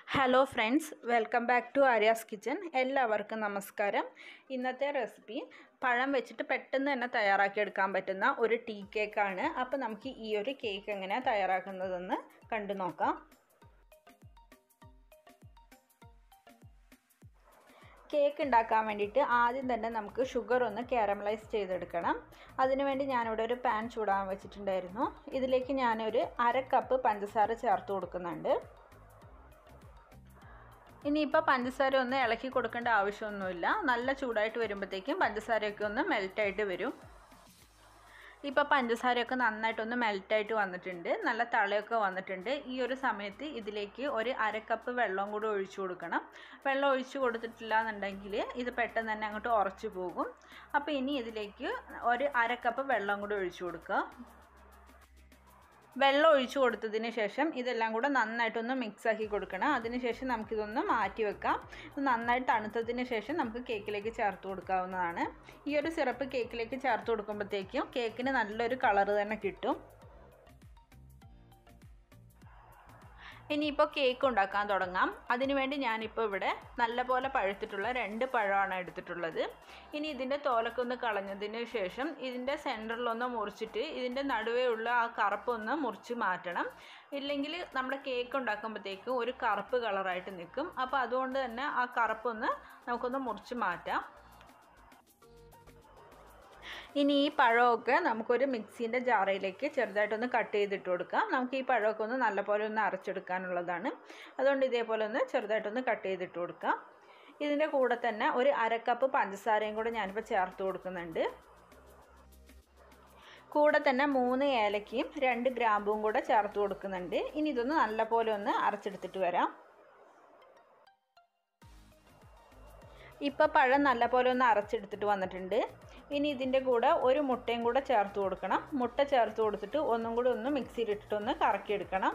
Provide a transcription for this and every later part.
Hello friends, welcome back to Arya's kitchen. എല്ലാവർക്കും നമസ്കാരം. ഇന്നത്തെ റെസിപ്പി പഴം വെച്ചിട്ട് പെട്ടെന്ന് തന്നെ തയ്യാറാക്കിയെടുക്കാൻ പറ്റുന്ന ഒരു ടീ കേക്കാണ്. അപ്പോൾ നമുക്ക് ഈ ഒരു കേക്ക് എങ്ങനെയാണ് തയ്യാറാക്കുന്നതെന്ന് കണ്ടു നോക്കാം. കേക്ക് ഉണ്ടാക്കാൻ വേണ്ടിയിട്ട് ആദ്യം തന്നെ നമുക്ക് ഷുഗർ ഒന്ന് കാരമലൈസ് ചെയ്തെടുക്കണം. അതിനുവേണ്ടി ഞാനിവിടെ ഒരു പാൻ ചൂടാൻ വെച്ചിട്ടുണ്ടായിരുന്നു. ഇതിലേക്ക് ഞാനൊരു 1/2 കപ്പ് പഞ്ചസാര ചേർത്ത് കൊടുക്കുന്നുണ്ട്. ഇനിയിപ്പോൾ പഞ്ചസാര ഒന്ന് ഇളക്കി കൊടുക്കേണ്ട ആവശ്യമൊന്നുമില്ല. നല്ല ചൂടായിട്ട് വരുമ്പോഴത്തേക്കും പഞ്ചസാരയൊക്കെ ഒന്ന് മെൽറ്റായിട്ട് വരും. ഇപ്പോൾ പഞ്ചസാരയൊക്കെ നന്നായിട്ടൊന്ന് മെൽറ്റായിട്ട് വന്നിട്ടുണ്ട്, നല്ല തളയൊക്കെ വന്നിട്ടുണ്ട്. ഈ ഒരു സമയത്ത് ഇതിലേക്ക് ഒരു 1/2 കപ്പ് വെള്ളം കൂടി ഒഴിച്ചു കൊടുക്കണം. വെള്ളം ഒഴിച്ചു കൊടുത്തിട്ടില്ല എന്നുണ്ടെങ്കിൽ ഇത് പെട്ടെന്ന് തന്നെ അങ്ങോട്ട് ഉറച്ചു പോകും. അപ്പോൾ ഇനി ഇതിലേക്ക് ഒരു 1/2 കപ്പ് വെള്ളം കൂടി ഒഴിച്ചു കൊടുക്കുക. വെള്ളം ഒഴിച്ചു കൊടുത്തതിന് ശേഷം ഇതെല്ലാം കൂടെ നന്നായിട്ടൊന്ന് മിക്സാക്കി കൊടുക്കണം. അതിനുശേഷം നമുക്കിതൊന്ന് മാറ്റി വെക്കാം. ഇത് നന്നായിട്ട് തണുത്തതിന് ശേഷം നമുക്ക് കേക്കിലേക്ക് ചേർത്ത് കൊടുക്കാവുന്നതാണ്. ഈ ഒരു സിറപ്പ് കേക്കിലേക്ക് ചേർത്ത് കൊടുക്കുമ്പോഴത്തേക്കും കേക്കിന് നല്ലൊരു കളർ തന്നെ കിട്ടും. ഇനിയിപ്പോൾ കേക്ക് ഉണ്ടാക്കാൻ തുടങ്ങാം. അതിനുവേണ്ടി ഞാനിപ്പോൾ ഇവിടെ നല്ലപോലെ പഴുത്തിട്ടുള്ള 2 പഴമാണ് എടുത്തിട്ടുള്ളത്. ഇനി ഇതിൻ്റെ തോലൊക്കെ ഒന്ന് കളഞ്ഞതിന് ശേഷം ഇതിൻ്റെ സെൻറ്ററിലൊന്ന് മുറിച്ചിട്ട് ഇതിൻ്റെ നടുവേ ഉള്ള ആ കറുപ്പൊന്ന് മുറിച്ച് മാറ്റണം. ഇല്ലെങ്കിൽ നമ്മുടെ കേക്ക് ഉണ്ടാക്കുമ്പോഴത്തേക്കും ഒരു കറുപ്പ് കളറായിട്ട് നിൽക്കും. അപ്പോൾ അതുകൊണ്ട് തന്നെ ആ കറുപ്പൊന്ന് നമുക്കൊന്ന് മുറിച്ച് മാറ്റാം. ഇനി ഈ പഴമൊക്കെ നമുക്കൊരു മിക്സീൻ്റെ ജാറയിലേക്ക് ചെറുതായിട്ടൊന്ന് കട്ട് ചെയ്തിട്ട് കൊടുക്കാം. നമുക്ക് ഈ പഴമൊക്കെ ഒന്ന് നല്ലപോലെ ഒന്ന് അരച്ചെടുക്കാനുള്ളതാണ്. അതുകൊണ്ട് ഇതേപോലെ ഒന്ന് ചെറുതായിട്ടൊന്ന് കട്ട് ചെയ്തിട്ട് കൊടുക്കാം. ഇതിൻ്റെ കൂടെ തന്നെ ഒരു 1/2 കപ്പ് പഞ്ചസാരയും കൂടെ ഞാനിപ്പോൾ ചേർത്ത് കൊടുക്കുന്നുണ്ട്. കൂടെ തന്നെ 3 ഏലക്കയും 2 ഗ്രാമ്പും കൂടെ ചേർത്ത് കൊടുക്കുന്നുണ്ട്. ഇനി ഇതൊന്ന് നല്ലപോലെ ഒന്ന് അരച്ചെടുത്തിട്ട് വരാം. ഇപ്പോൾ പഴം നല്ലപോലെ ഒന്ന് അരച്ചെടുത്തിട്ട് വന്നിട്ടുണ്ട്. ഇനി ഇതിൻ്റെ കൂടെ ഒരു മുട്ടയും കൂടെ ചേർത്ത് കൊടുക്കണം. മുട്ട ചേർത്ത് കൊടുത്തിട്ട് ഒന്നും കൂടി ഒന്ന് മിക്സിയിലിട്ടിട്ടൊന്ന് കറക്കിയെടുക്കണം.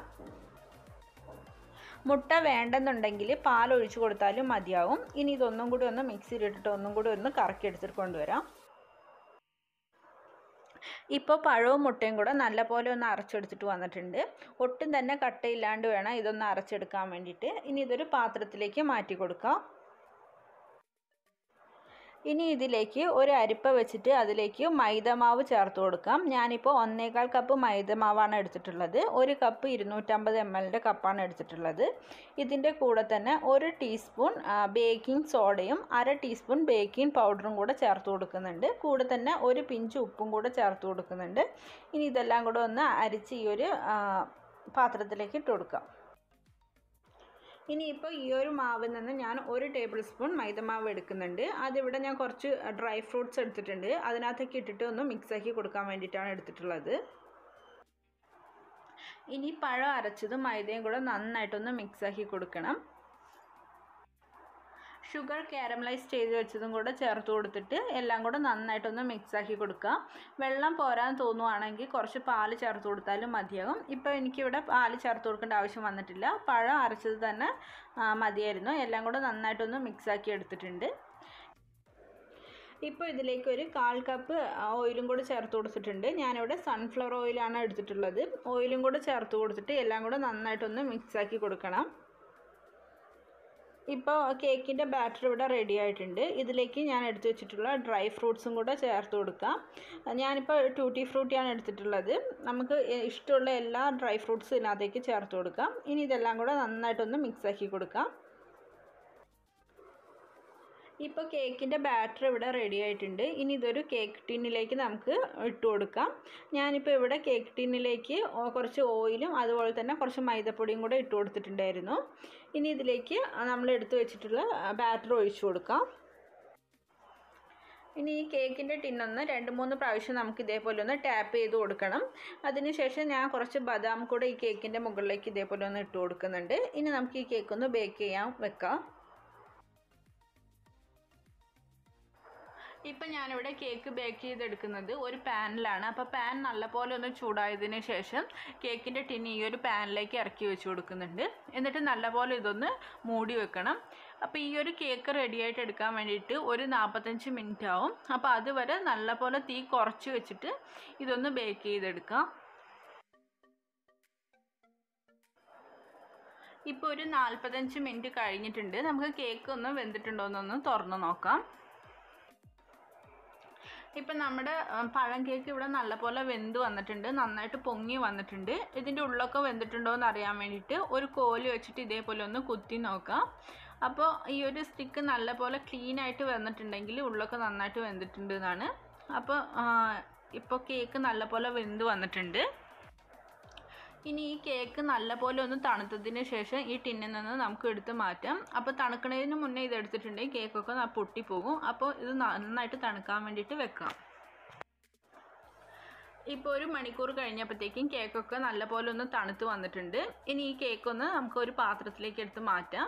മുട്ട വേണ്ടെന്നുണ്ടെങ്കിൽ പാലൊഴിച്ച് കൊടുത്താലും മതിയാവും. ഇനി ഇതൊന്നും കൂടി ഒന്ന് മിക്സിയിലിട്ടിട്ട് ഒന്നും കൂടി ഒന്ന് കറക്കിയെടുത്തിട്ട് കൊണ്ടുവരാം. ഇപ്പോൾ പഴവും മുട്ടയും കൂടെ നല്ലപോലെ ഒന്ന് അരച്ചെടുത്തിട്ട് വന്നിട്ടുണ്ട്. ഒട്ടും തന്നെ കട്ടയില്ലാണ്ട് വേണം ഇതൊന്ന് അരച്ചെടുക്കാൻ വേണ്ടിയിട്ട്. ഇനി ഇതൊരു പാത്രത്തിലേക്ക് മാറ്റി കൊടുക്കാം. ഇനി ഇതിലേക്ക് ഒരു അരിപ്പ വെച്ചിട്ട് അതിലേക്ക് മൈദമാവ് ചേർത്ത് കൊടുക്കാം. ഞാനിപ്പോൾ 1/4 കപ്പ് മൈദമാവാണ് എടുത്തിട്ടുള്ളത്. 1 കപ്പ് 250 ml കപ്പാണ് എടുത്തിട്ടുള്ളത്. ഇതിൻ്റെ കൂടെ തന്നെ 1 ടീസ്പൂൺ ബേക്കിംഗ് സോഡയും 1/2 ടീസ്പൂൺ ബേക്കിംഗ് പൗഡറും കൂടെ ചേർത്ത് കൊടുക്കുന്നുണ്ട്. കൂടെ തന്നെ ഒരു പിഞ്ച് ഉപ്പും കൂടെ ചേർത്ത് കൊടുക്കുന്നുണ്ട്. ഇനി ഇതെല്ലാം കൂടെ ഒന്ന് അരിച്ച് ഈ ഒരു പാത്രത്തിലേക്ക് ഇട്ട് കൊടുക്കാം. ഇനിയിപ്പോൾ ഈ ഒരു മാവിൽ നിന്ന് ഞാൻ 1 ടേബിൾ സ്പൂൺ മൈദമാവ് എടുക്കുന്നുണ്ട്. അതിവിടെ ഞാൻ കുറച്ച് ഡ്രൈ ഫ്രൂട്ട്സ് എടുത്തിട്ടുണ്ട്. അതിനകത്തേക്ക് ഇട്ടിട്ട് ഒന്ന് മിക്സാക്കി കൊടുക്കാൻ വേണ്ടിയിട്ടാണ് എടുത്തിട്ടുള്ളത്. ഇനി പഴം അരച്ചതും മൈദയും കൂടെ നന്നായിട്ടൊന്ന് മിക്സാക്കി കൊടുക്കണം. ഷുഗർ കാരമലൈസ് ചെയ്ത് വെച്ചതും കൂടെ ചേർത്ത് കൊടുത്തിട്ട് എല്ലാം കൂടെ നന്നായിട്ടൊന്ന് മിക്സാക്കി കൊടുക്കുക. വെള്ളം പോരാൻ തോന്നുവാണെങ്കിൽ കുറച്ച് പാൽ ചേർത്ത് കൊടുത്താലും മതിയാകും. ഇപ്പോൾ എനിക്കിവിടെ പാൽ ചേർത്ത് കൊടുക്കേണ്ട ആവശ്യം വന്നിട്ടില്ല. പഴം അരച്ചത് തന്നെ മതിയായിരുന്നു. എല്ലാം കൂടെ നന്നായിട്ടൊന്ന് മിക്സാക്കി എടുത്തിട്ടുണ്ട്. ഇപ്പോൾ ഇതിലേക്ക് ഒരു 1/4 കപ്പ് ഓയിലും കൂടെ ചേർത്ത് കൊടുത്തിട്ടുണ്ട്. ഞാനിവിടെ സൺഫ്ലവർ ഓയിലാണ് എടുത്തിട്ടുള്ളത്. ഓയിലും കൂടെ ചേർത്ത് കൊടുത്തിട്ട് എല്ലാം കൂടെ നന്നായിട്ടൊന്ന് മിക്സാക്കി കൊടുക്കണം. ഇപ്പോൾ കേക്കിൻ്റെ ബാറ്റർ ഇവിടെ റെഡി ആയിട്ടുണ്ട്. ഇതിലേക്ക് ഞാൻ എടുത്തു വെച്ചിട്ടുള്ള ഡ്രൈ ഫ്രൂട്ട്സും കൂടെ ചേർത്ത് കൊടുക്കാം. ഞാനിപ്പോൾ ടൂട്ടി ഫ്രൂട്ടിയാണ് എടുത്തിട്ടുള്ളത്. നമുക്ക് ഇഷ്ടമുള്ള എല്ലാ ഡ്രൈ ഫ്രൂട്ട്സും ഇതിനകത്തേക്ക് ചേർത്ത് കൊടുക്കാം. ഇനി ഇതെല്ലാം കൂടെ നന്നായിട്ടൊന്ന് മിക്സാക്കി കൊടുക്കാം. ഇപ്പോൾ കേക്കിൻ്റെ ബാറ്റർ ഇവിടെ റെഡി ആയിട്ടുണ്ട്. ഇനി ഇതൊരു കേക്ക് ടിന്നിലേക്ക് നമുക്ക് ഇട്ട് കൊടുക്കാം. ഞാനിപ്പോൾ ഇവിടെ കേക്ക് ടിന്നിലേക്ക് കുറച്ച് ഓയിലും അതുപോലെ തന്നെ കുറച്ച് മൈദപ്പൊടിയും കൂടെ ഇട്ട് കൊടുത്തിട്ടുണ്ടായിരുന്നു. ഇനി ഇതിലേക്ക് നമ്മൾ എടുത്തു വെച്ചിട്ടുള്ള ബാറ്റർ ഒഴിച്ചു കൊടുക്കാം. ഇനി ഈ കേക്കിൻ്റെ ടിന്നൊന്ന് 2-3 പ്രാവശ്യം നമുക്ക് ഇതേപോലെ ഒന്ന് ടാപ്പ് ചെയ്ത് കൊടുക്കണം. അതിനുശേഷം ഞാൻ കുറച്ച് ബദാം കൂടെ ഈ കേക്കിൻ്റെ മുകളിലേക്ക് ഇതേപോലെ ഒന്ന് ഇട്ട് കൊടുക്കുന്നുണ്ട്. ഇനി നമുക്ക് ഈ കേക്ക് ഒന്ന് ബേക്ക് ചെയ്യാൻ വെക്കാം. ഇപ്പം ഞാനിവിടെ കേക്ക് ബേക്ക് ചെയ്തെടുക്കുന്നത് ഒരു പാനിലാണ്. അപ്പോൾ പാൻ നല്ലപോലെ ഒന്ന് ചൂടായതിന് ശേഷം കേക്കിൻ്റെ ടിന്ന് ഈ ഒരു പാനിലേക്ക് ഇറക്കി വെച്ച് കൊടുക്കുന്നുണ്ട്. എന്നിട്ട് നല്ലപോലെ ഇതൊന്ന് മൂടി വെക്കണം. അപ്പോൾ ഈ ഒരു കേക്ക് റെഡിയായിട്ട് എടുക്കാൻ വേണ്ടിയിട്ട് ഒരു 45 മിനിറ്റ് ആവും. അപ്പോൾ അതുവരെ നല്ലപോലെ തീ കുറച്ച് വെച്ചിട്ട് ഇതൊന്ന് ബേക്ക് ചെയ്തെടുക്കാം. ഇപ്പോൾ ഒരു 45 മിനിറ്റ് കഴിഞ്ഞിട്ടുണ്ട്. നമുക്ക് കേക്ക് ഒന്ന് വെന്തിട്ടുണ്ടോ എന്നൊന്ന് തുറന്ന് നോക്കാം. ഇപ്പം നമ്മുടെ പഴം കേക്ക് ഇവിടെ നല്ലപോലെ വെന്ത് വന്നിട്ടുണ്ട്, നന്നായിട്ട് പൊങ്ങി വന്നിട്ടുണ്ട്. ഇതിൻ്റെ ഉള്ളൊക്കെ വെന്തിട്ടുണ്ടോ എന്ന് അറിയാൻ വേണ്ടിയിട്ട് ഒരു കോല് വെച്ചിട്ട് ഇതേപോലെ ഒന്ന് കുത്തി നോക്കാം. അപ്പോൾ ഈ ഒരു സ്റ്റിക്ക് നല്ലപോലെ ക്ലീനായിട്ട് വന്നിട്ടുണ്ടെങ്കിൽ ഉള്ളൊക്കെ നന്നായിട്ട് വെന്തിട്ടുണ്ട് എന്നാണ്. ഇപ്പോൾ കേക്ക് നല്ലപോലെ വെന്ത് വന്നിട്ടുണ്ട്. ഇനി ഈ കേക്ക് നല്ലപോലെ ഒന്ന് തണുത്തതിന് ശേഷം ഈ ടിന്നിൽ നിന്ന് നമുക്ക് എടുത്ത് മാറ്റാം. അപ്പോൾ തണുക്കുന്നതിന് മുന്നേ ഇത് എടുത്തിട്ടുണ്ടെങ്കിൽ കേക്കൊക്കെ പൊട്ടിപ്പോകും. അപ്പോൾ ഇത് നന്നായിട്ട് തണുക്കാൻ വേണ്ടിയിട്ട് വെക്കാം. ഇപ്പോൾ 1 മണിക്കൂർ കഴിഞ്ഞപ്പോഴത്തേക്കും കേക്കൊക്കെ നല്ലപോലെ ഒന്ന് തണുത്ത് വന്നിട്ടുണ്ട്. ഇനി ഈ കേക്കൊന്ന് നമുക്ക് ഒരു പാത്രത്തിലേക്ക് എടുത്ത് മാറ്റാം.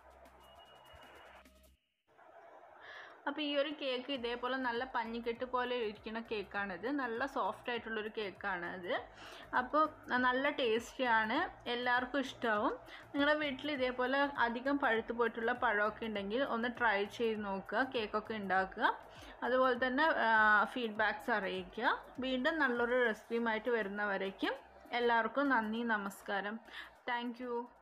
അപ്പോൾ ഈ ഒരു കേക്ക് ഇതേപോലെ നല്ല പഞ്ഞിക്കെട്ട് പോലെ ഇരിക്കുന്ന കേക്കാണിത്. നല്ല സോഫ്റ്റ് ആയിട്ടുള്ളൊരു കേക്കാണ് ഇത്. അപ്പോൾ നല്ല ടേസ്റ്റിയാണ്, എല്ലാവർക്കും ഇഷ്ടമാവും. നിങ്ങളുടെ വീട്ടിൽ ഇതേപോലെ അധികം പഴുത്തു പോയിട്ടുള്ള പഴമൊക്കെ ഉണ്ടെങ്കിൽ ഒന്ന് ട്രൈ ചെയ്ത് നോക്കുക, കേക്കൊക്കെ ഉണ്ടാക്കുക. അതുപോലെ തന്നെ ഫീഡ്ബാക്ക്സ് അറിയിക്കുക. വീണ്ടും നല്ലൊരു റെസിപ്പിയുമായിട്ട് വരുന്നവരേക്കും എല്ലാവർക്കും നന്ദി, നമസ്കാരം. Thank U.